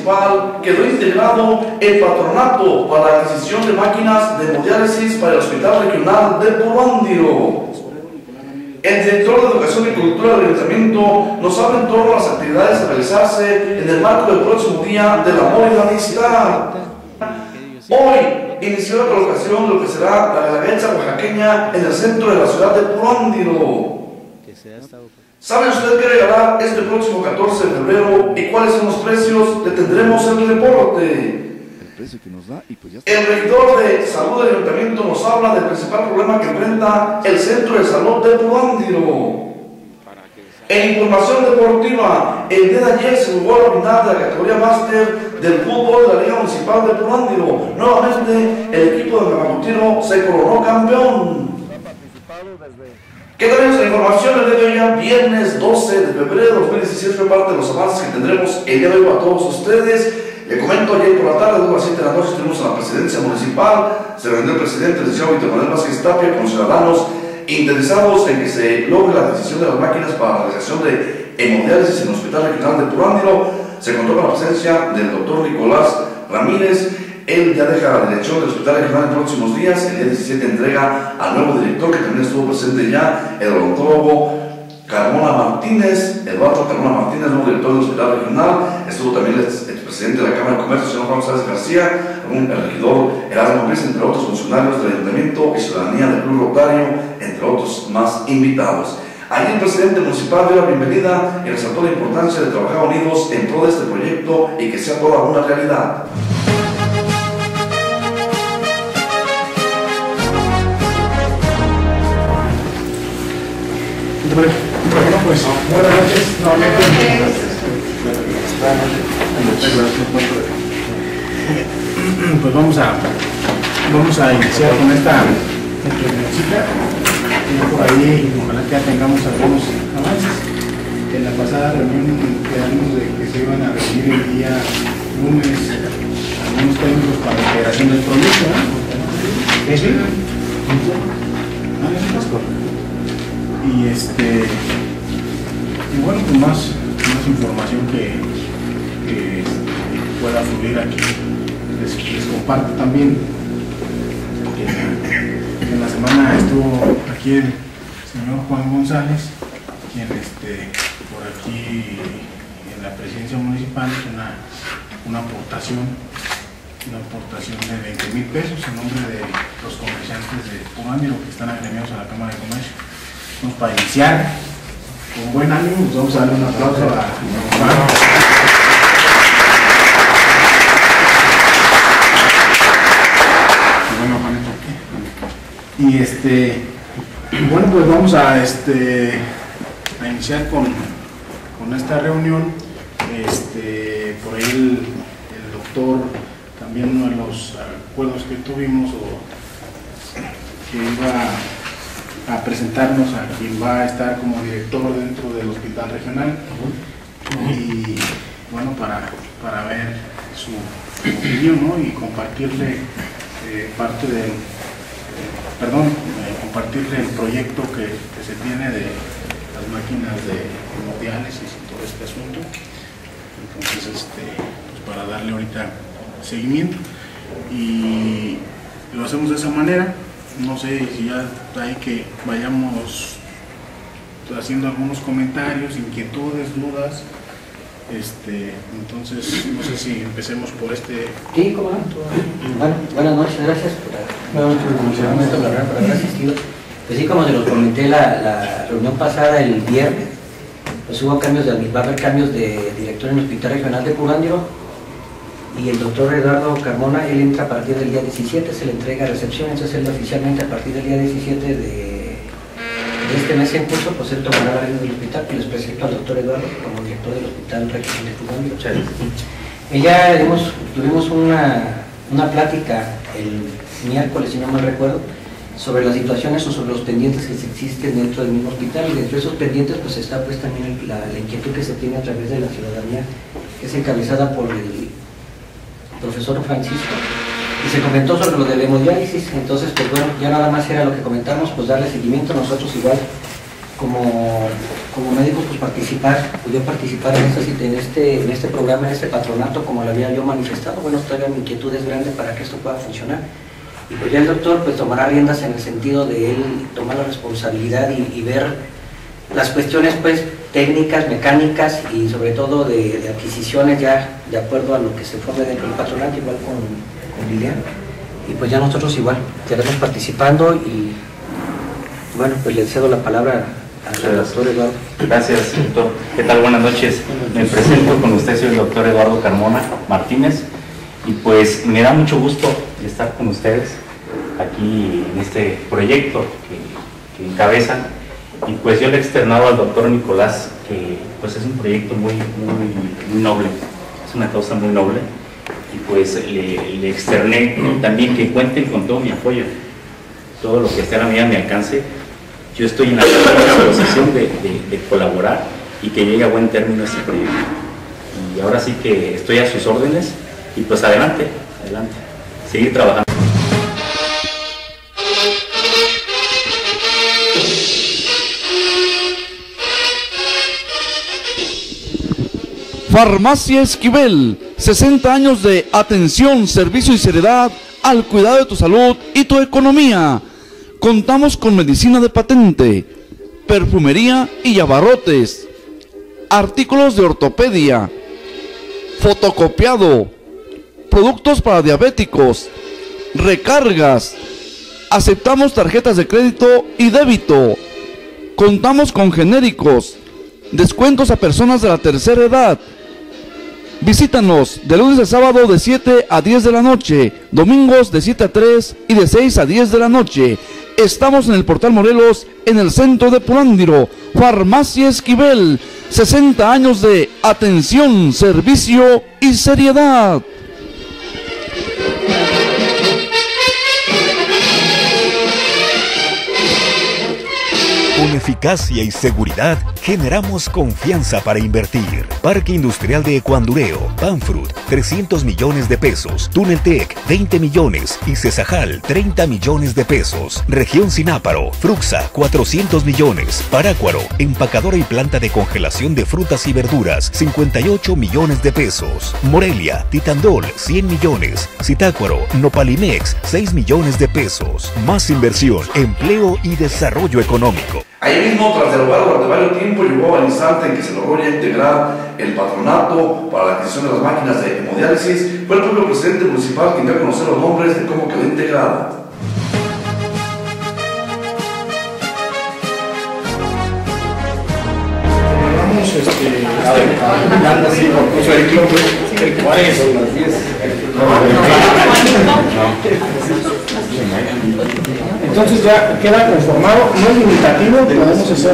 municipal quedó integrado el patronato para la adquisición de máquinas de hemodiálisis para el Hospital Regional de Puruándiro. El director de Educación y Cultura del Ayuntamiento nos habla en torno a las actividades a realizarse en el marco del próximo Día del Amor y la Amistad. Hoy inició la colocación de lo que será la Guelaguetza oaxaqueña en el centro de la ciudad de Puruándiro. ¿Sabe usted qué regalar este próximo 14 de febrero y cuáles son los precios? Le tendremos el reporte. El regidor de salud del ayuntamiento nos habla del principal problema que enfrenta el centro de salud de Puruándiro. En información deportiva, el día de ayer se jugó la final de la categoría máster del fútbol de la Liga Municipal de Puruándiro. Nuevamente, el equipo de Mamacutiro se coronó campeón. ¿Qué tenemos la información el día de hoy? Ya viernes 12 de febrero de 2017 fue parte de los avances que tendremos el día de hoy para todos ustedes. Le comento, ayer por la tarde, a las 7 de la noche, estuvimos en la presidencia municipal. Se reunió el presidente, el licenciado Víctor Manuel Vázquez Tapia, con ciudadanos interesados en que se logre la adquisición de las máquinas para la realización de hemodiálisis en el Hospital Regional de Puruándiro. Se contó con la presencia del doctor Nicolás Ramírez. Él ya deja la dirección del Hospital Regional en próximos días. El día 17 entrega al nuevo director, que también estuvo presente ya, el odontólogo Carmona Martínez, Eduardo Carmona Martínez, nuevo director del Hospital Regional. Estuvo también el expresidente de la Cámara de Comercio, señor Juan González García, el regidor Erasmo Ruiz, entre otros funcionarios del Ayuntamiento y ciudadanía del Club Rotario, entre otros más invitados. Allí el presidente municipal dio la bienvenida y resaltó la importancia de trabajar unidos en pro de este proyecto y que sea toda una realidad. Bueno, pues buenas noches nuevamente. Pues vamos a iniciar con esta reunioncita. Por ahí ojalá que ya tengamos algunos avances. En la pasada reunión quedamos de que se iban a reunir el día lunes algunos técnicos para la integración del proyecto, ¿no? ¿Sí? Y bueno, pues más información que pueda fluir aquí. Les comparto también que en la semana estuvo aquí el señor Juan González, quien por aquí en la presidencia municipal hizo una aportación de 20,000 pesos en nombre de los comerciantes de Puruándiro que están agremiados a la Cámara de Comercio. Entonces, para iniciar con buen ánimo, pues vamos a darle un aplauso a Juan. Y bueno, pues vamos a iniciar con esta reunión. Por ahí el doctor, también uno de los acuerdos que tuvimos, que iba a presentarnos a quien va a estar como director dentro del Hospital Regional, y bueno, para ver su opinión, ¿no? Y compartirle compartirle el proyecto que se tiene de las máquinas de hemodiálisis y todo este asunto. Entonces, pues para darle ahorita seguimiento, y lo hacemos de esa manera. No sé si ya hay que vayamos haciendo algunos comentarios, inquietudes, dudas. Entonces, no sé si empecemos por Sí, ¿cómo no? Bueno, buenas noches, gracias por haber asistido. Pues sí, como se los comenté la reunión pasada, el viernes, pues va a haber cambios de director en el Hospital Regional de Puruándiro. Y el doctor Eduardo Carmona, él entra a partir del día 17, se le entrega a recepción. Entonces él oficialmente a partir del día 17 de este mes en curso, pues él tomará la rienda del hospital, y les presento al doctor Eduardo como director del Hospital Regional de Puruándiro. Ya tuvimos una plática el miércoles, si no mal recuerdo, sobre las situaciones o sobre los pendientes que existen dentro del mismo hospital, y dentro de esos pendientes pues está pues también la inquietud que se tiene a través de la ciudadanía, que es encabezada por el profesor Francisco, y se comentó sobre lo de la hemodiálisis. Entonces, pues bueno, ya nada más era lo que comentamos, pues darle seguimiento. Nosotros igual como como médico, pues pude participar en este programa, en este patronato, como lo había yo manifestado. Bueno, todavía mi inquietud es grande para que esto pueda funcionar. Y pues ya el doctor pues tomará riendas en el sentido de él tomar la responsabilidad y ver las cuestiones pues técnicas, mecánicas y sobre todo de adquisiciones ya de acuerdo a lo que se forme dentro del patronato, igual con Lilian. Y pues ya nosotros igual estaremos participando y bueno, pues le cedo la palabra al doctor Eduardo. Gracias, doctor. ¿Qué tal? Buenas noches. Me presento con usted, soy el doctor Eduardo Carmona Martínez y pues me da mucho gusto estar con ustedes aquí en este proyecto que encabezan y pues yo le he externado al doctor Nicolás que pues es un proyecto muy noble, es una causa muy noble y pues le externé también que cuenten con todo mi apoyo, todo lo que esté a la medida de mi alcance. Yo estoy en la disposición de colaborar y que llegue a buen término este proyecto. Y ahora sí que estoy a sus órdenes y pues adelante, seguir trabajando. Farmacia Esquivel, 60 años de atención, servicio y seriedad al cuidado de tu salud y tu economía. Contamos con medicina de patente, perfumería y abarrotes, artículos de ortopedia, fotocopiado, productos para diabéticos, recargas. Aceptamos tarjetas de crédito y débito. Contamos con genéricos, descuentos a personas de la tercera edad. Visítanos de lunes a sábado de 7 a 10 de la noche, domingos de 7 a 3 y de 6 a 10 de la noche. Estamos en el Portal Morelos, en el centro de Purándiro. Farmacia Esquivel, 60 años de atención, servicio y seriedad. Con eficacia y seguridad, generamos confianza para invertir. Parque Industrial de Ecuandureo, Panfrut, 300 millones de pesos. Tuneltec, 20 millones. Y Cesajal, 30 millones de pesos. Región Sináparo, Fruxa, 400 millones. Parácuaro, empacadora y planta de congelación de frutas y verduras, 58 millones de pesos. Morelia, Titandol, 100 millones. Zitácuaro, Nopalimex, 6 millones de pesos. Más inversión, empleo y desarrollo económico. Ahí mismo, tras dialogar durante varios tiempo, llegó al instante en que se logró ya integrar el patronato para la adquisición de las máquinas de hemodiálisis. Fue el propio presidente municipal quien dio a conocer los nombres de cómo quedó integrada. Entonces ya queda conformado, no es limitativo, podemos hacer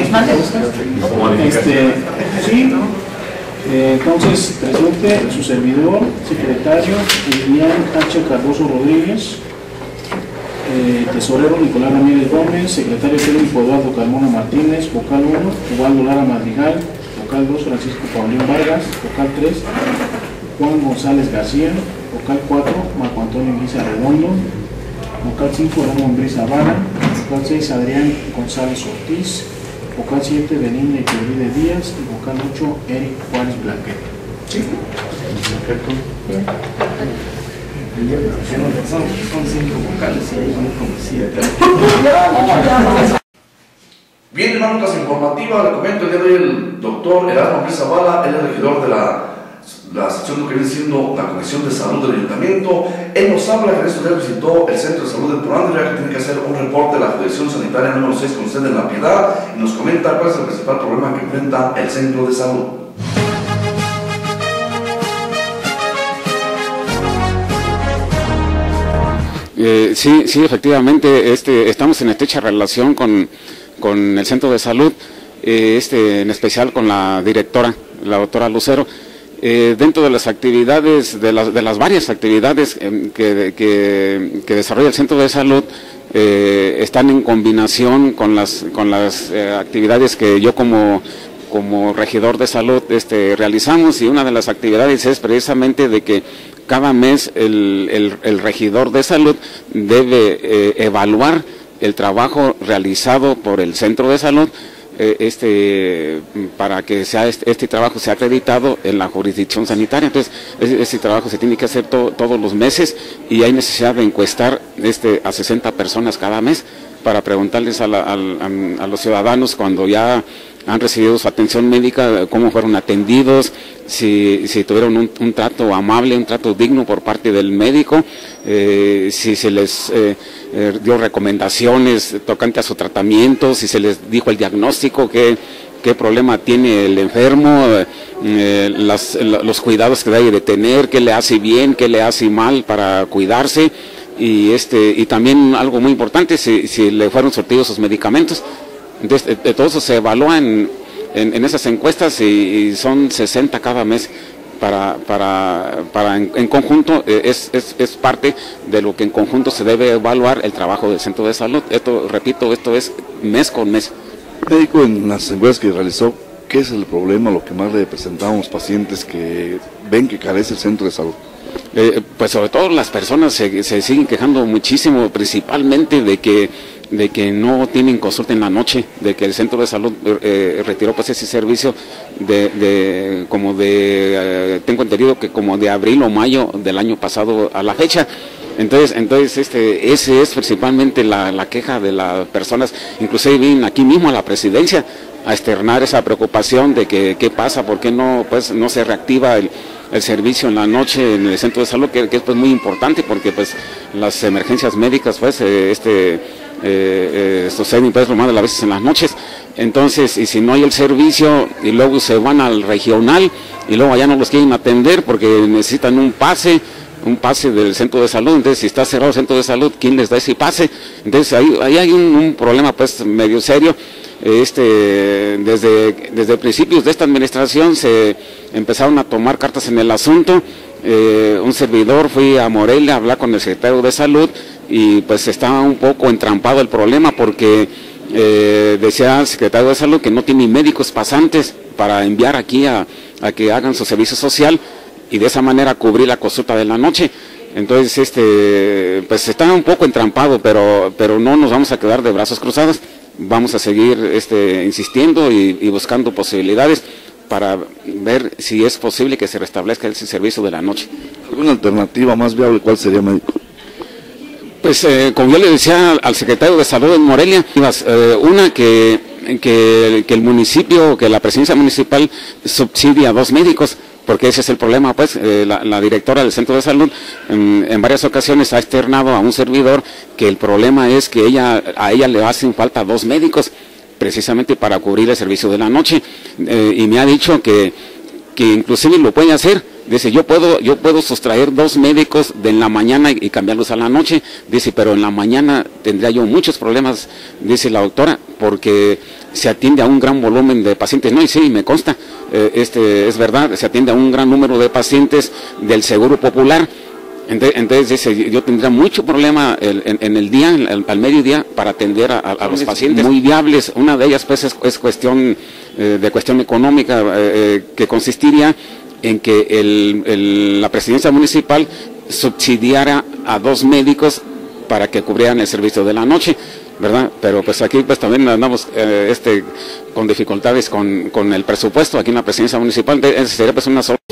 entonces presente su servidor, secretario Lilian H. Cardoso Rodríguez, tesorero Nicolás Ramírez Gómez, secretario técnico Eduardo Carmona Martínez, vocal 1, Ubaldo Lara Madrigal, vocal 2, Francisco Paulín Vargas, vocal 3, Juan González García, vocal 4, Marco Antonio Guisa Redondo, vocal 5, Ramón Brisa Vara, vocal 6, Adrián González Ortiz, vocal 7, Belinda Iturbide Díaz y vocal 8, Eric Juárez Blanquet. ¿Sí? Perfecto. Son 5 vocales y ahí son como 7. Bien, hermano, notas informativa, le comento el día de hoy el doctor Erasmo Brisa Bala, él es el regidor de la sección que viene siendo la Comisión de Salud del Ayuntamiento. Él nos habla que en estos días visitó el Centro de Salud de Purándiro, ya que tiene que hacer un reporte de la Jurisdicción Sanitaria número 6 con sede en La Piedad, y nos comenta cuál es el principal problema que enfrenta el Centro de Salud. Sí, efectivamente, estamos en estrecha relación con el Centro de Salud, en especial con la directora, la doctora Lucero. Dentro de las actividades, de las varias actividades que desarrolla el Centro de Salud, están en combinación con las actividades que yo como regidor de salud realizamos, y una de las actividades es precisamente de que cada mes el regidor de salud debe evaluar el trabajo realizado por el Centro de Salud para que sea este trabajo sea acreditado en la jurisdicción sanitaria. Entonces, este trabajo se tiene que hacer todos los meses y hay necesidad de encuestar a 60 personas cada mes para preguntarles a los ciudadanos cuando ya han recibido su atención médica, cómo fueron atendidos, si tuvieron un trato amable, un trato digno por parte del médico, si se les dio recomendaciones tocante a su tratamiento, si se les dijo el diagnóstico, qué problema tiene el enfermo, los cuidados que debe de tener, qué le hace bien, qué le hace mal para cuidarse, y también algo muy importante, si le fueron surtidos sus medicamentos. Entonces, todo eso se evalúa en esas encuestas y son 60 cada mes en conjunto. Es parte de lo que en conjunto se debe evaluar el trabajo del centro de salud. Esto, repito, esto es mes con mes. Médico, en las encuestas que realizó, ¿qué es el problema, lo que más le presentaban a los pacientes que ven que carece el centro de salud? Pues sobre todo las personas se siguen quejando muchísimo, principalmente de que no tienen consulta en la noche, de que el centro de salud retiró pues ese servicio tengo entendido que como de abril o mayo del año pasado a la fecha. Entonces ese es principalmente la queja de las personas. Inclusive vienen aquí mismo a la presidencia a externar esa preocupación de que qué pasa, por qué no se reactiva el servicio en la noche en el centro de salud, que es pues muy importante, porque pues las emergencias médicas pues suceden pues lo más de las veces en las noches. Entonces, y si no hay el servicio y luego se van al regional y luego allá no los quieren atender porque necesitan un pase del centro de salud. Entonces, si está cerrado el centro de salud, ¿quién les da ese pase? Entonces ahí hay un problema pues medio serio. Desde principios de esta administración se empezaron a tomar cartas en el asunto. Un servidor fui a Morelia a hablar con el secretario de salud y pues estaba un poco entrampado el problema porque decía el secretario de salud que no tiene médicos pasantes para enviar aquí a que hagan su servicio social y de esa manera cubrir la consulta de la noche. Entonces pues está un poco entrampado, pero no nos vamos a quedar de brazos cruzados. Vamos a seguir insistiendo y buscando posibilidades para ver si es posible que se restablezca ese servicio de la noche. ¿Alguna alternativa más viable cuál sería, médico? Pues como yo le decía al secretario de salud en Morelia, una que el municipio, que la presidencia municipal subsidia a 2 médicos, porque ese es el problema, pues la directora del centro de salud en varias ocasiones ha externado a un servidor que el problema es que a ella le hacen falta 2 médicos precisamente para cubrir el servicio de la noche, y me ha dicho que inclusive lo puede hacer. Dice, yo puedo sustraer 2 médicos de en la mañana y cambiarlos a la noche. Dice, pero en la mañana tendría yo muchos problemas, dice la doctora, porque se atiende a un gran volumen de pacientes. No, y sí, me consta, es verdad, se atiende a un gran número de pacientes del Seguro Popular. Entonces dice, yo tendría mucho problema en el día, al mediodía, para atender a los pacientes muy viables. Una de ellas pues es cuestión económica, que consistiría en que la presidencia municipal subsidiara a 2 médicos para que cubrieran el servicio de la noche, ¿verdad? Pero pues aquí pues también andamos con dificultades con el presupuesto aquí en la presidencia municipal. Sería pues una sola.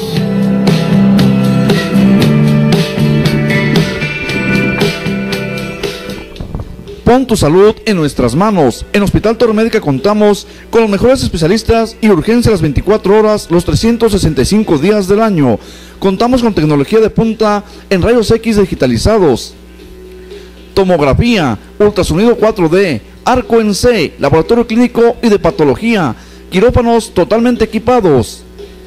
Pon tu salud en nuestras manos. En Hospital Torre Médica contamos con los mejores especialistas y urgencia las 24 horas, los 365 días del año. Contamos con tecnología de punta en rayos X digitalizados, tomografía, ultrasonido 4D, arco en C, laboratorio clínico y de patología, quirófanos totalmente equipados,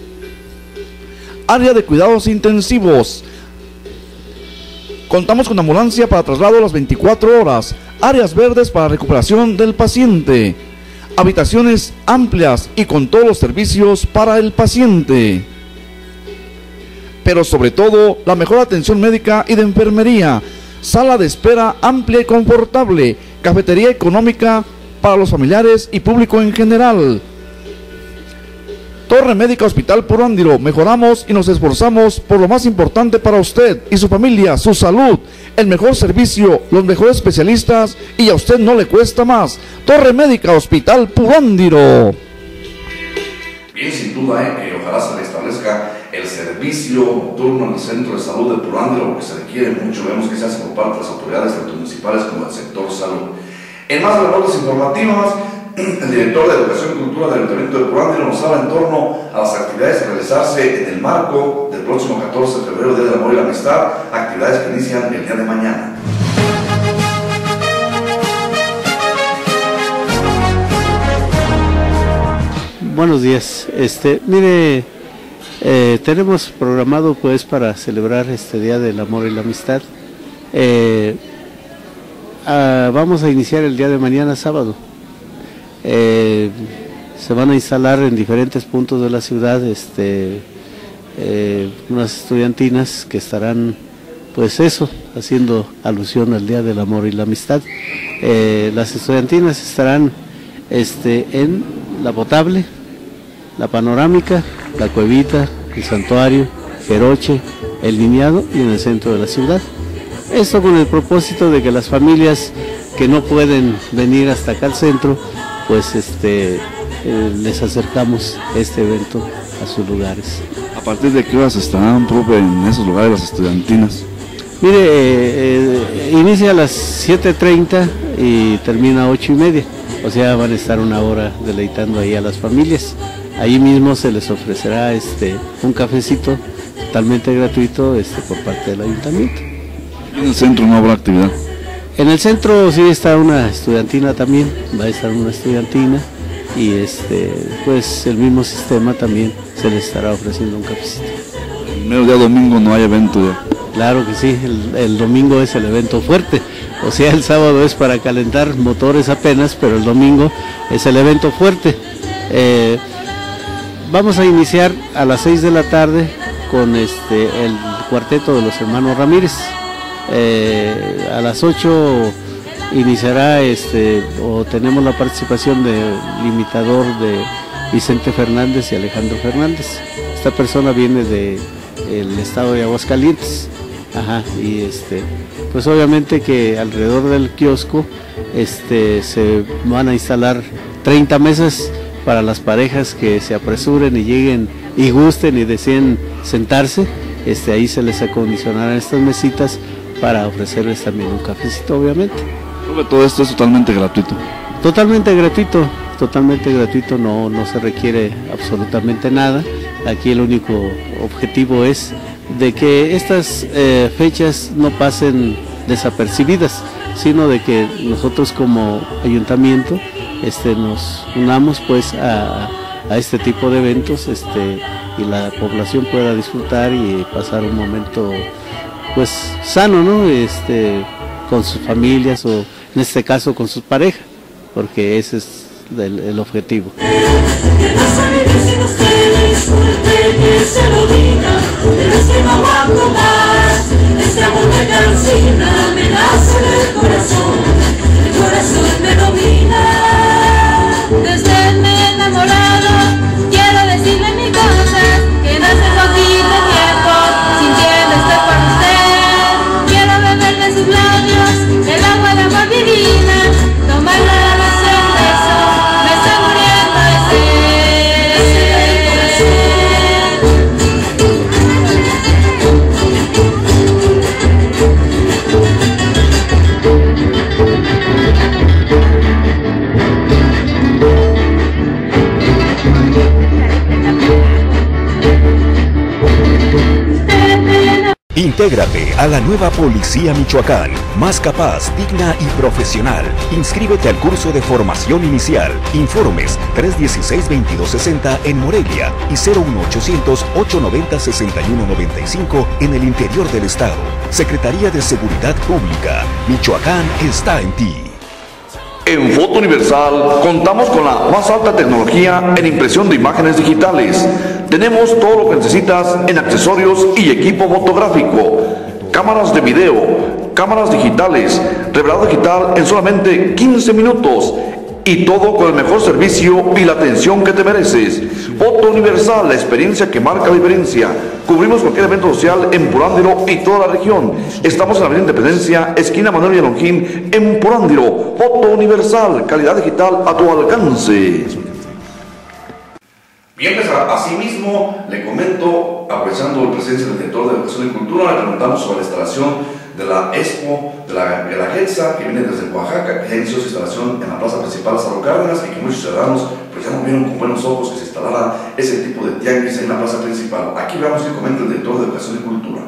área de cuidados intensivos. Contamos con ambulancia para traslado a las 24 horas, áreas verdes para recuperación del paciente, habitaciones amplias y con todos los servicios para el paciente. Pero sobre todo, la mejor atención médica y de enfermería, sala de espera amplia y confortable, cafetería económica para los familiares y público en general. Torre Médica Hospital Purándiro, mejoramos y nos esforzamos por lo más importante para usted y su familia, su salud. el mejor servicio, los mejores especialistas y a usted no le cuesta más. Torre Médica Hospital Purándiro. Bien, sin duda, que ojalá se le establezca el servicio nocturno en el centro de salud de Purándiro, porque se requiere mucho. Vemos que se hace por parte de las autoridades tanto municipales como del sector salud. En más reportes informativas, el director de Educación y Cultura del Ayuntamiento de Purándiro nos habla en torno a las actividades a realizarse en el marco del próximo 14 de febrero, Día del Amor y la Amistad, actividades que inician el día de mañana. Buenos días. Mire, tenemos programado pues para celebrar este Día del Amor y la Amistad. Vamos a iniciar el día de mañana, sábado. Se van a instalar en diferentes puntos de la ciudad unas estudiantinas que estarán, pues eso, haciendo alusión al Día del Amor y la Amistad. Las estudiantinas estarán en La Potable, La Panorámica, La Cuevita, El Santuario, Jeroche, El Lineado y en el centro de la ciudad. Esto con el propósito de que las familias que no pueden venir hasta acá al centro, pues les acercamos este evento a sus lugares. ¿A partir de qué horas estarán, profe, en esos lugares las estudiantinas? Mire, inicia a las 7:30 y termina a 8:30, o sea, van a estar una hora deleitando ahí a las familias. Ahí mismo se les ofrecerá un cafecito totalmente gratuito por parte del ayuntamiento. ¿En el centro no habrá actividad? En el centro sí está una estudiantina también, va a estar una estudiantina y pues el mismo sistema también se les estará ofreciendo un cafecito. El mediodía domingo no hay evento ya. Claro que sí, el domingo es el evento fuerte, o sea, el sábado es para calentar motores apenas, pero el domingo es el evento fuerte. Vamos a iniciar a las 6 de la tarde con el cuarteto de los hermanos Ramírez. A las 8 iniciará o tenemos la participación del imitador de Vicente Fernández y Alejandro Fernández. Esta persona viene del estado de Aguascalientes. Ajá, y pues obviamente que alrededor del kiosco se van a instalar 30 mesas para las parejas que se apresuren y lleguen y gusten y deseen sentarse. Ahí se les acondicionarán estas mesitas para ofrecerles también un cafecito, obviamente. Todo esto es totalmente gratuito. Totalmente gratuito, no se requiere absolutamente nada. Aquí el único objetivo es de que estas fechas no pasen desapercibidas, sino de que nosotros como ayuntamiento nos unamos pues a este tipo de eventos y la población pueda disfrutar y pasar un momento pues sano, ¿no? Con sus familias o en este caso con sus parejas, porque ese es el objetivo. Desde mi enamorado quiero decirle mi cosa, que no hace poquito tiempo sintiendo estoy por usted. Quiero beber de sus labios el agua de amor divina, tomarla a la vez el beso, me estoy muriendo de sed. Intégrate a la nueva Policía Michoacán, más capaz, digna y profesional. Inscríbete al curso de formación inicial. Informes 316-2260 en Morelia y 01800-890-6195 en el interior del estado. Secretaría de Seguridad Pública. Michoacán está en ti. En Foto Universal contamos con la más alta tecnología en impresión de imágenes digitales. Tenemos todo lo que necesitas en accesorios y equipo fotográfico, cámaras de video, cámaras digitales, revelado digital en solamente 15 minutos y todo con el mejor servicio y la atención que te mereces. Foto Universal, la experiencia que marca la diferencia. Cubrimos cualquier evento social en Purándiro y toda la región. Estamos en la Avenida Independencia, esquina Manuel Villalongín, en Purándiro. Foto Universal, calidad digital a tu alcance. Bien, pues asimismo le comento, aprovechando la presencia del director de Educación y Cultura, le preguntamos sobre la instalación de la Expo de la Guelaguetza, que viene desde Oaxaca, que ya inició su instalación en la plaza principal Lázaro Cárdenas y que muchos ciudadanos pues ya no vieron con buenos ojos que se instalara ese tipo de tianguis en la plaza principal. Aquí veamos que comenta el director de Educación y Cultura.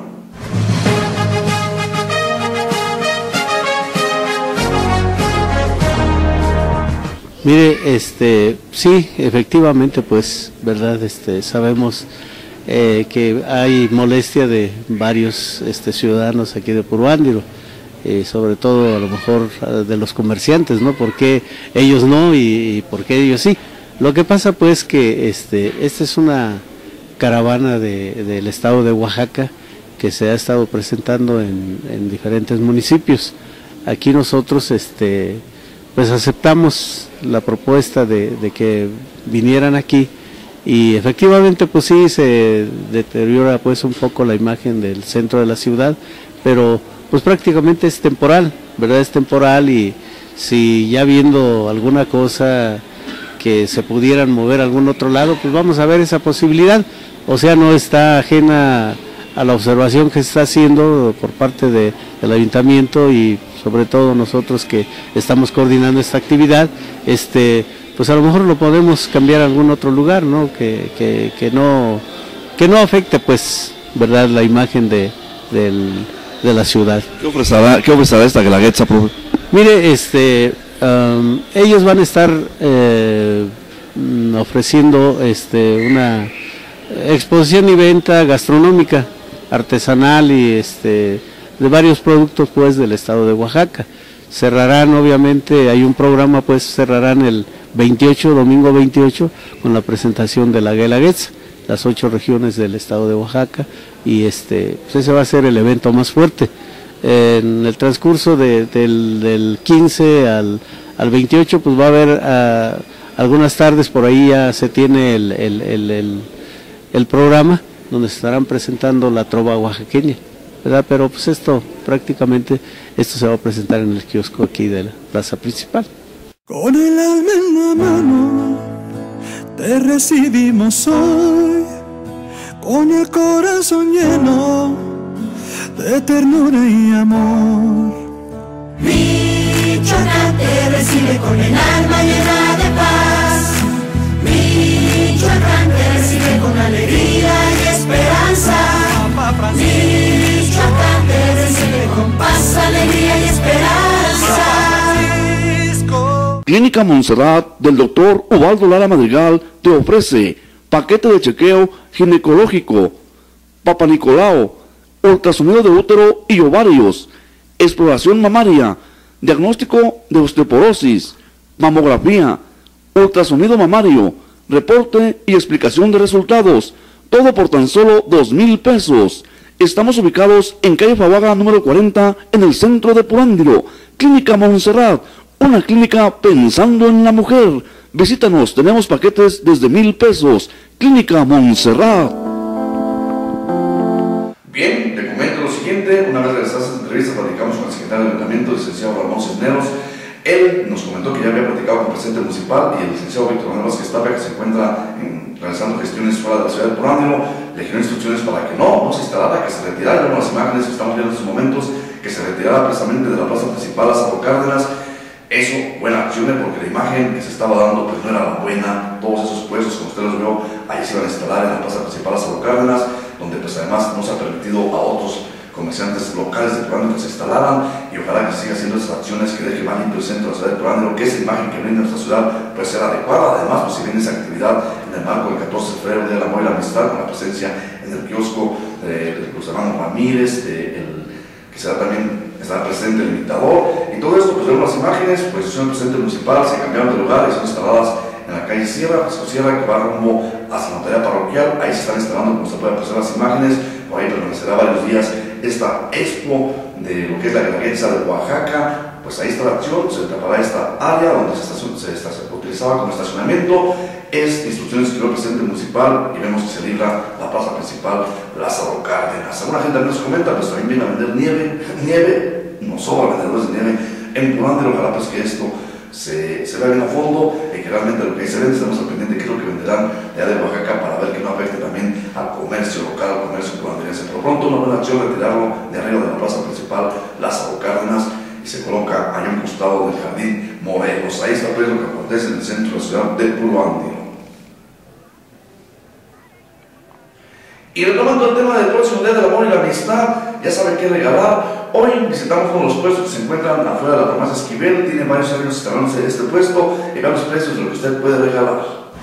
Mire, sí, efectivamente, pues, verdad, sabemos que hay molestia de varios ciudadanos aquí de Puruándiro, sobre todo a lo mejor de los comerciantes, ¿no? ¿Por qué ellos no y por qué ellos sí? Lo que pasa pues que esta es una caravana del estado de Oaxaca que se ha estado presentando en diferentes municipios. Aquí nosotros pues aceptamos la propuesta de que vinieran aquí y efectivamente pues sí se deteriora pues un poco la imagen del centro de la ciudad, pero pues prácticamente es temporal, ¿verdad? Es temporal y si ya viendo alguna cosa que se pudieran mover a algún otro lado, pues vamos a ver esa posibilidad, o sea, no está ajena a la observación que se está haciendo por parte del ayuntamiento y sobre todo nosotros que estamos coordinando esta actividad, pues a lo mejor lo podemos cambiar a algún otro lugar, ¿no? Que no afecte, pues, ¿verdad?, la imagen de la ciudad. ¿Qué ofrecerá esta Guelaguetza, profe? Mire, ellos van a estar ofreciendo una exposición y venta gastronómica, artesanal y de varios productos pues del estado de Oaxaca. Cerrarán, obviamente, hay un programa, pues cerrarán el 28, domingo 28, con la presentación de la Guelaguetza, las 8 regiones del estado de Oaxaca, y pues ese va a ser el evento más fuerte. En el transcurso del 15 al 28, pues va a haber algunas tardes, por ahí ya se tiene el programa, donde se estarán presentando la trova oaxaqueña, ¿verdad? Pero pues prácticamente se va a presentar en el kiosco aquí de la plaza principal. Con el alma en la mano te recibimos hoy, con el corazón lleno de ternura y amor. Michoacán te recibe con el alma llena de paz. Michoacán te recibe con alegría y esperanza. Michoacán te recibe con paz, alegría y esperanza. Clínica Montserrat del Dr. Ubaldo Lara Madrigal te ofrece paquete de chequeo ginecológico, Papa Nicolau, ultrasonido de útero y ovarios, exploración mamaria, diagnóstico de osteoporosis, mamografía, ultrasonido mamario, reporte y explicación de resultados, todo por tan solo 2,000 pesos. Estamos ubicados en calle Fabaga número 40 en el centro de Purándiro. Clínica Montserrat, una clínica pensando en la mujer. Visítanos, tenemos paquetes desde 1,000 pesos. Clínica Montserrat. Bien, te comento lo siguiente. Una vez realizadas estas entrevistas, platicamos con el secretario del Ayuntamiento, el licenciado Ramón Cisneros. Él nos comentó que ya había platicado con el presidente municipal y el licenciado Víctor Manuel Vázquez Tapia, que se encuentra realizando gestiones fuera de la ciudad de Purándiro, le dieron instrucciones para que no se instalara, que se retirara. Las imágenes que estamos viendo en estos momentos, que se retirara precisamente de la plaza principal Lázaro Cárdenas. Eso, buena acción, porque la imagen que se estaba dando pues no era la buena. Todos esos puestos, como ustedes los veo, ahí se iban a instalar en la plaza principal Lázaro Cárdenas, donde pues además no se ha permitido a otros comerciantes locales de Purándiro que se instalaran, y ojalá que siga haciendo esas acciones que deje más limpio el centro de la ciudad de Purándiro, que esa imagen que brinda nuestra ciudad pues sea adecuada. Además, pues si viene esa actividad en el marco del 14 de febrero, Día del Amor y la Amistad, con la presencia en el kiosco de los hermanos Ramírez, que será también estará presente el imitador, y todo esto, pues vemos las imágenes, pues son el presidente municipal, se cambiaron de lugar y son instaladas en la calle Sierra, Francisco Sierra, que va rumbo hacia la notaría parroquial. Ahí se están instalando, como se puede apreciar las imágenes. Por ahí permanecerá varios días esta expo de lo que es la Guelaguetza de Oaxaca, pues ahí está la acción, se tapará esta área donde se utilizaba como estacionamiento. Es instrucciones que dio el presidente municipal y vemos que se libra la plaza principal Lázaro Cárdenas. Alguna gente también nos comenta, pues también viene a vender nieve, no sobra vendedores de nieve en Purándiro. Ojalá pues que esto se vea bien a fondo y que realmente lo que se vende, estamos al pendiente de qué es lo que venderán de allá de Oaxaca para ver que no afecte también al comercio local, al comercio purandirense. Por lo pronto, una buena acción retirarlo de arriba de la plaza principal Lázaro Cárdenas y se coloca allá a un costado del Jardín Morelos. Ahí está pues lo que acontece en el centro de la ciudad de Purándiro. Y retomando el tema del próximo Día del Amor y la Amistad, ya saben qué regalar. Hoy visitamos uno de los puestos que se encuentran afuera de la farmacia Esquivel. Tiene varios años instalándose este puesto y vean los precios de lo que usted puede regalar.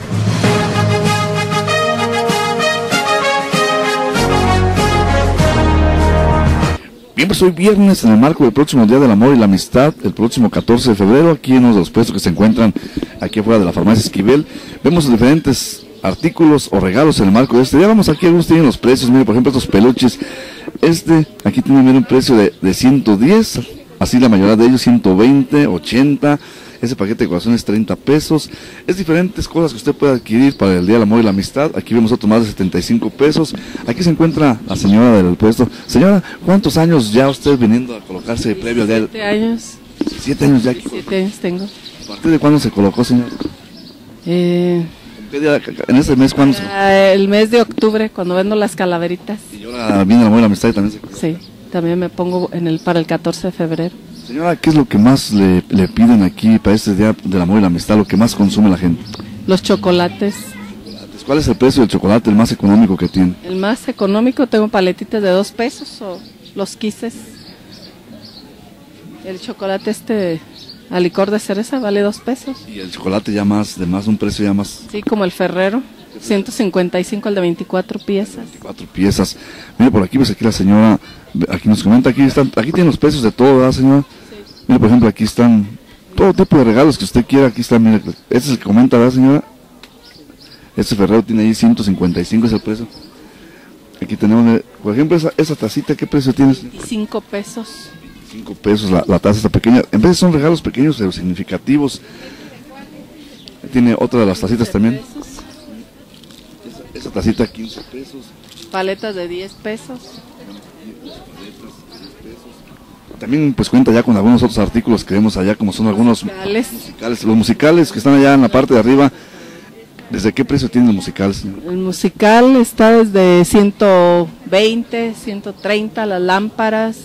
Bien, pues hoy viernes, en el marco del próximo Día del Amor y la Amistad, el próximo 14 de febrero, aquí en uno de los puestos que se encuentran aquí afuera de la farmacia Esquivel, vemos diferentes artículos o regalos en el marco de este día. Vamos aquí, algunos tienen los precios. Mire, por ejemplo, estos peluches, aquí tiene un precio de 110, así la mayoría de ellos 120, 80, ese paquete de corazones 30 pesos, es diferentes cosas que usted puede adquirir para el Día del Amor y la Amistad. Aquí vemos otro más de 75 pesos, aquí se encuentra la señora del puesto. Señora, ¿cuántos años ya usted viniendo a colocarse previo al día? 7 años. 7 años ya aquí. 7 años tengo. ¿A partir de cuándo se colocó, señora? ¿En ese mes cuándo? El mes de octubre, cuando vendo las calaveritas. Y ahora viene el amor y la amistad y también se... Sí, también me pongo para el 14 de febrero. Señora, ¿qué es lo que más le piden aquí para este Día del Amor y la Amistad, lo que más consume la gente? Los chocolates. ¿Cuál es el precio del chocolate, el más económico que tiene? El más económico, tengo paletitas de 2 pesos o los quises. El chocolate a licor de cereza vale 2 pesos. Y el chocolate ya más, un precio ya más. Sí, como el Ferrero, 155 el de 24 piezas. 24 piezas. Mire, por aquí, pues aquí la señora, aquí nos comenta, aquí tienen los precios de todo, ¿verdad, señora? Sí. Mire, por ejemplo, aquí están todo tipo de regalos que usted quiera, aquí están, mire, este es el que comenta, ¿verdad, señora? Este Ferrero tiene ahí 155, es el precio. Aquí tenemos, por ejemplo, esa tacita, ¿qué precio tiene? 5 pesos. 5 pesos la taza está pequeña. En vez son regalos pequeños pero significativos. Tiene otra de las tacitas también. Esa tacita 15 pesos. Paletas de 10 pesos. También pues cuenta ya con algunos otros artículos que vemos allá, como son algunos musicales. Los musicales que están allá en la parte de arriba. ¿Desde qué precio tiene el musical, señor? El musical está desde 120, 130 las lámparas,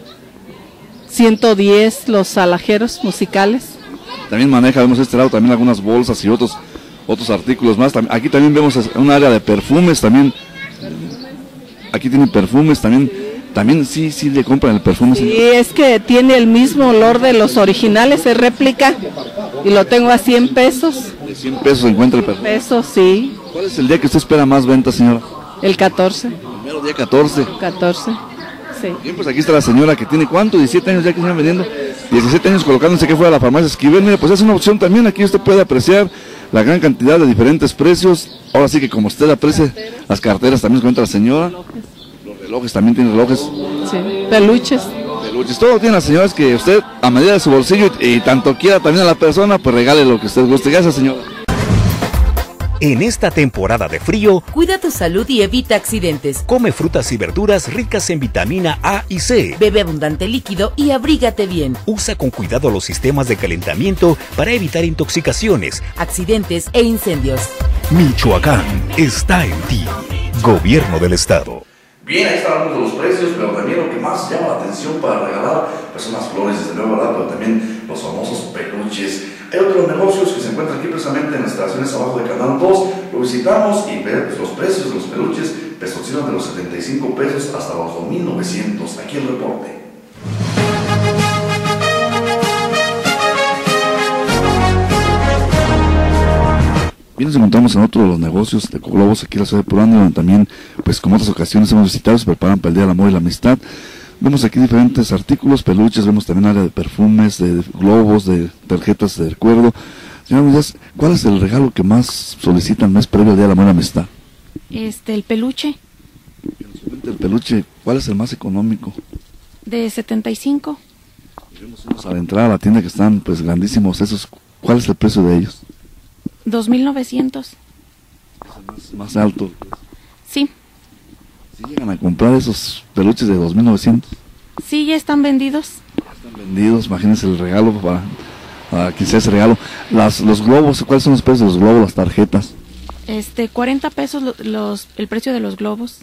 110 los alajeros musicales. También vemos este lado también algunas bolsas y otros artículos más. Aquí también vemos un área de perfumes también. Aquí tienen perfumes también. También sí le compran el perfume. Sí, es que tiene el mismo olor de los originales, es réplica y lo tengo a 100 pesos. De 100 pesos se encuentra el perfume. Pesos, sí. ¿Cuál es el día que usted espera más ventas, señora? El 14. Primero día 14. 14. Sí. Bien, pues aquí está la señora que tiene ¿cuánto? 17 años ya que se van vendiendo. 17 años colocándose que fuera a la farmacia Esquivel. Mire, pues es una opción también. Aquí usted puede apreciar la gran cantidad de diferentes precios. Ahora sí que como usted aprecia, las carteras también se encuentra la señora. Los relojes también tiene relojes. Sí, peluches. Peluches, todo tiene las señoras que usted a medida de su bolsillo y tanto quiera también a la persona, pues regale lo que usted guste. Gracias, señora. En esta temporada de frío, cuida tu salud y evita accidentes. Come frutas y verduras ricas en vitamina A y C. Bebe abundante líquido y abrígate bien. Usa con cuidado los sistemas de calentamiento para evitar intoxicaciones, accidentes e incendios. Michoacán está en ti. Gobierno del Estado. Bien, ahí están algunos de los precios, pero también lo que más llama la atención para regalar pues son las flores, desde luego, ¿verdad? Pero también los famosos peluches. Hay otros negocios que se encuentran aquí precisamente en las instalaciones abajo de Canal 2. Lo visitamos y ver pues, los precios de los peluches pues, oscilan de los 75 pesos hasta los 2,900. Aquí el reporte. Bien, nos encontramos en otro de los negocios de globos aquí en la ciudad de Purándiro, donde también, pues como otras ocasiones hemos visitado, se preparan para el Día del Amor y la Amistad. Vemos aquí diferentes artículos, peluches, vemos también área de perfumes, de globos, de tarjetas de recuerdo. Señora Díaz, ¿cuál es el regalo que más solicitan el mes previo al Día del Amor y la Amistad? El peluche. El peluche, ¿cuál es el más económico? De 75. Vemos unos a la entrada a la tienda que están pues grandísimos esos. ¿Cuál es el precio de ellos? 2,900. Más alto. Sí. ¿Sí llegan a comprar esos peluches de 2,900? Sí, ya están vendidos. Están vendidos, imagínense el regalo para quien sea ese regalo. Los globos, ¿cuáles son los precios de los globos, las tarjetas? 40 pesos el precio de los globos.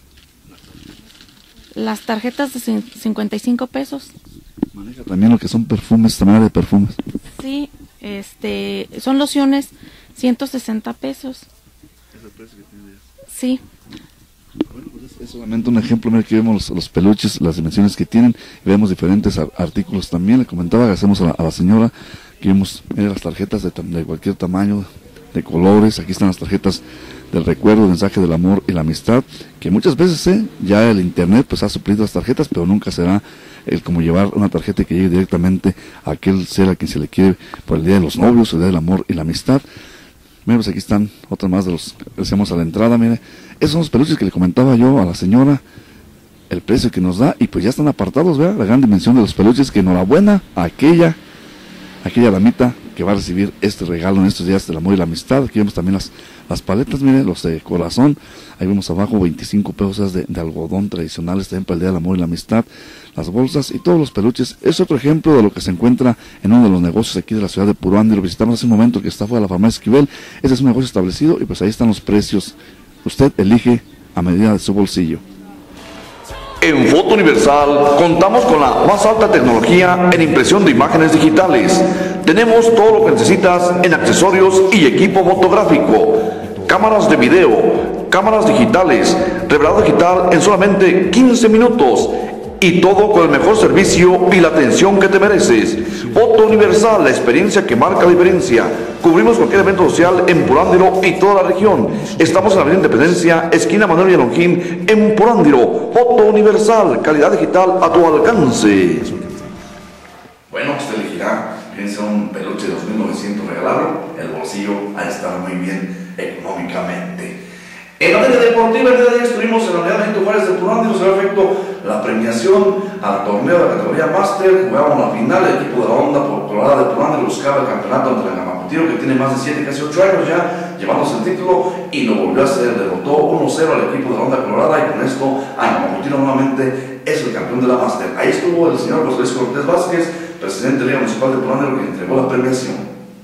Las tarjetas de 55 pesos. Maneja también lo que son perfumes, también de perfumes. Sí, son lociones, 160 pesos. ¿Es el precio que tiene ya? Sí. Bueno, pues es solamente un ejemplo. Mira, aquí vemos los peluches, las dimensiones que tienen, y vemos diferentes artículos también. Le comentaba, agradecemos a la señora que vimos las tarjetas de cualquier tamaño, de colores. Aquí están las tarjetas del recuerdo, el mensaje del amor y la amistad, que muchas veces ya el internet pues ha suplido las tarjetas, pero nunca será el como llevar una tarjeta que llegue directamente a aquel ser a quien se le quiere por el día de los novios, el día del amor y la amistad. Mira, pues aquí están otras más de los que decíamos a la entrada. Mire, esos son los peluches que le comentaba yo a la señora, el precio que nos da, y pues ya están apartados, vea, la gran dimensión de los peluches, que enhorabuena a aquella damita que va a recibir este regalo en estos días del amor y la amistad. Aquí vemos también las paletas, miren, los de corazón. Ahí vemos abajo 25 pesos de algodón tradicionales también para el día del amor y la amistad. Las bolsas y todos los peluches. Es otro ejemplo de lo que se encuentra en uno de los negocios aquí de la ciudad de Puruándiro. Lo visitamos hace un momento, que está fuera de la farmacia Esquivel. Este es un negocio establecido y pues ahí están los precios. Usted elige a medida de su bolsillo. En Foto Universal contamos con la más alta tecnología en impresión de imágenes digitales. Tenemos todo lo que necesitas en accesorios y equipo fotográfico, cámaras de video, cámaras digitales, revelado digital en solamente 15 minutos. Y todo con el mejor servicio y la atención que te mereces. Foto Universal, la experiencia que marca la diferencia. Cubrimos cualquier evento social en Puruándiro y toda la región. Estamos en la Avenida Independencia, esquina Manuel Villalongín, en Puruándiro. Foto Universal, calidad digital a tu alcance. Bueno, usted elegirá, piensa un peluche de 2,900 regalarlo, el bolsillo ha de estar muy bien económicamente. En la materia deportiva, el día de ayer estuvimos en la unidad Benito Juárez de Puruándiro, se dio efecto la premiación al torneo de la categoría Máster. Jugábamos la final, el equipo de la Onda Colorada de Puruándiro buscaba el campeonato ante el Gamacutiro, que tiene más de 7, casi 8 años ya llevándose el título, y lo volvió a hacer, derrotó 1-0 al equipo de la Onda Colorada, y con esto Gamacutiro nuevamente es el campeón de la Máster. Ahí estuvo el señor José Luis Cortés Vázquez, presidente de la Liga Municipal de Puruándiro, que entregó la premiación.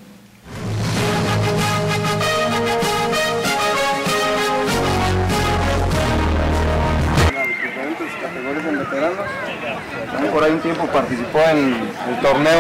También por ahí un tiempo participó en el torneo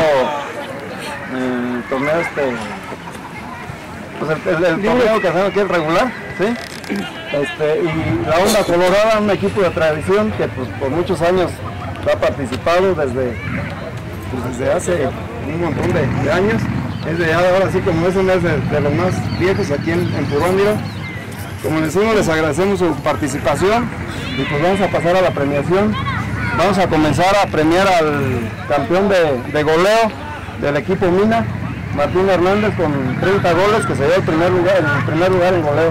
torneo que hacemos aquí, el regular, ¿sí? Y la Onda Colorada, un equipo de tradición que pues, por muchos años ha participado desde hace un montón de años. Ahora sí, como es uno de los más viejos aquí en Puruándiro. Como decimos, les agradecemos su participación y pues vamos a pasar a la premiación. Vamos a comenzar a premiar al campeón de goleo del equipo Mina, Martín Hernández, con 30 goles, que se dio el primer lugar en goleo.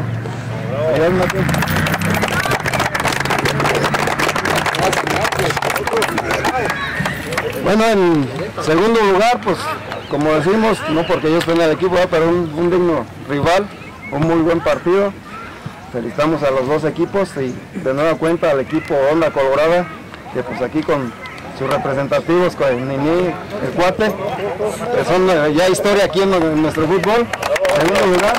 Bueno, en segundo lugar, pues como decimos, no porque yo esté en el equipo, pero un digno rival, un muy buen partido. Felicitamos a los dos equipos y de nueva cuenta al equipo Onda Colorada, que pues aquí con sus representativos, con Nini, el cuate, que son ya historia aquí en nuestro fútbol. Segundo lugar.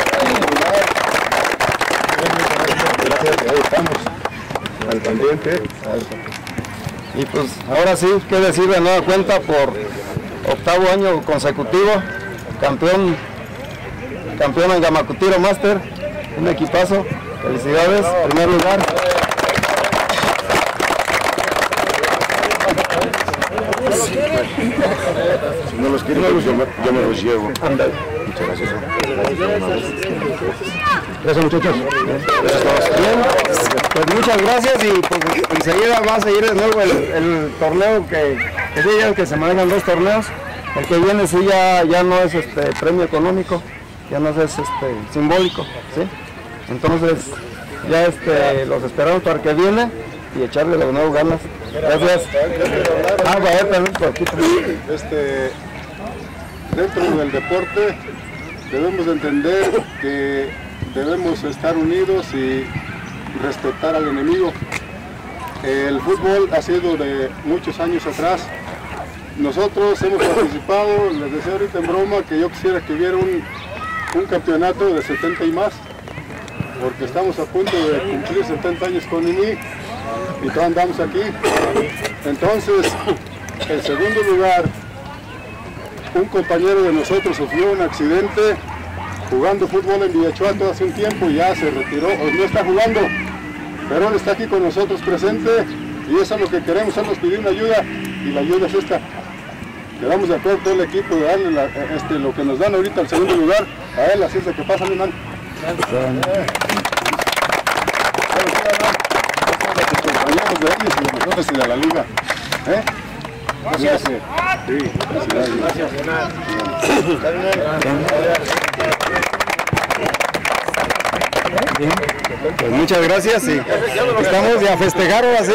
Ahí estamos, al pendiente. Y pues ahora sí, qué decir de nueva cuenta, por octavo año consecutivo, campeón en Gamacutiro Máster, un equipazo, felicidades, primer lugar. Si no los quieren, yo me los llevo. Muchas gracias. Gracias, muchachos. Bien, pues muchas gracias, y pues enseguida va a seguir de nuevo el torneo que se manejan dos torneos. El que viene sí ya no es premio económico, ya no es simbólico, ¿sí? Entonces ya los esperamos para que viene y echarle de nuevo ganas Gracias. Ah, va a ver también por aquí. Dentro del deporte debemos entender que debemos estar unidos y respetar al enemigo. El fútbol ha sido de muchos años atrás. Nosotros hemos participado, les decía ahorita en broma que yo quisiera que hubiera un campeonato de 70 y más, porque estamos a punto de cumplir 70 años con INI y todos andamos aquí. Entonces, en segundo lugar, un compañero de nosotros sufrió un accidente jugando fútbol en Villachuato hace un tiempo y ya se retiró, o no está jugando, pero él está aquí con nosotros presente y eso es lo que queremos, él nos pidió una ayuda y la ayuda es esta. Quedamos de acuerdo todo el equipo de darle lo que nos dan ahorita al segundo lugar a él, así es de que pasa, mi man. Compañeros de ellos y de nosotros y de la liga. Gracias. Sí, gracias. Bien. Pues muchas gracias y estamos ya a festejar ahora sí.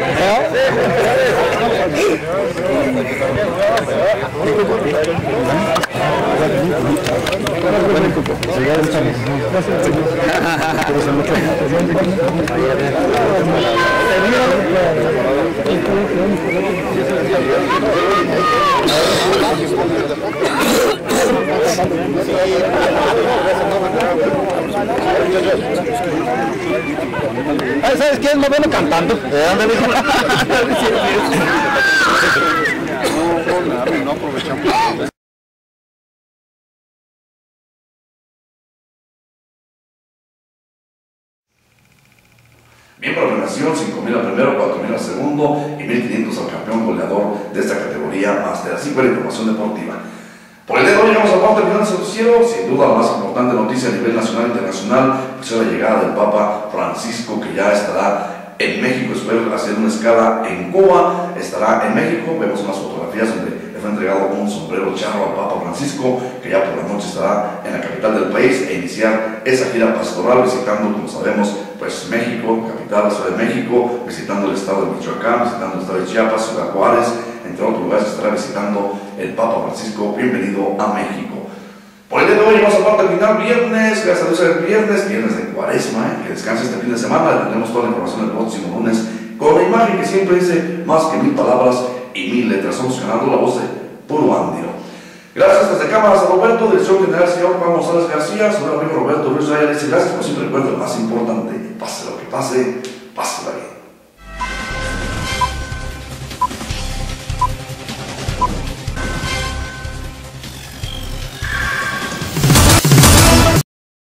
¿Sabes qué? Me viene cantando. No aprovechamos. Bien, por la premiación, 5.000 al primero, 4.000 al segundo y 1.500 al campeón goleador de esta categoría máster. Así fue la información deportiva. Por el día de hoy llegamos a parte final del noticiero. Sin duda la más importante noticia a nivel nacional e internacional pues es la llegada del Papa Francisco, que ya estará en México. Espero hacer una escala en Cuba. Estará en México. Vemos unas fotografías donde le fue entregado un sombrero charro al Papa Francisco, que ya por la noche estará en la capital del país e iniciar esa gira pastoral visitando, como sabemos, pues México, capital de la Ciudad de México, visitando el estado de Michoacán, visitando el estado de Chiapas, Ciudad Juárez, entre otros lugares estará visitando el Papa Francisco. Bienvenido a México. Por el día de hoy vamos a parte final, viernes, gracias a Dios el viernes de Cuaresma, que descanse este fin de semana. Tendremos toda la información el próximo lunes con la imagen que siempre dice más que 1000 palabras y 1000 letras. Somos ganando la voz de Puro Andiro. Gracias desde Cámaras a Roberto, dirección general señor Juan González García, su amigo Roberto Ruiz Raya dice gracias, por siempre recuerdo lo más importante, pase lo que pase, pase la vida.